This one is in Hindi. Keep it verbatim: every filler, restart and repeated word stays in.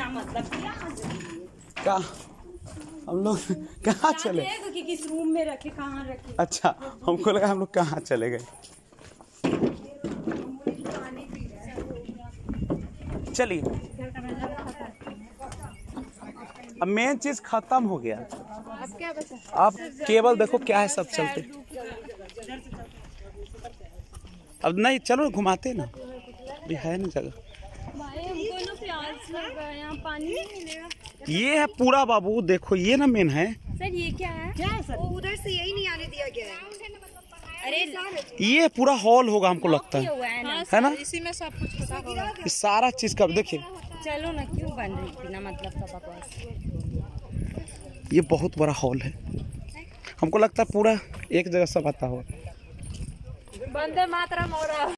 बिना मतलब क्या हम लोग कहाँ चले? कि किस रूम में रखे, कहाँ रखे? अच्छा, हमको लगा हम लोग कहाँ चले गए। चलिए, अब मेन चीज खत्म हो गया। अब क्या बचा? अब केवल देखो क्या है, सब चलते। अब नहीं, चलो घुमाते ना, भी है ना जगह। भाई हमको ना प्यास लग रहा है, यहाँ पानी नहीं मिलेगा। ये है पूरा बाबू, देखो ये ना मेन है। सर ये क्या है? क्या है सर? उधर से यही नहीं आने दिया गया है। अरे ये पूरा हॉल होगा हमको लगता है, हुआ है ना, है ना? इसी में सब कुछ पता होगा। ये सारा चीज का देखिए, चलो ना, क्यों बन रही थी ना मतलब का बकवास। ये बहुत बड़ा हॉल है, हमको लगता है पूरा एक जगह सब आता होगा। वंदे मातरम हो रहा है।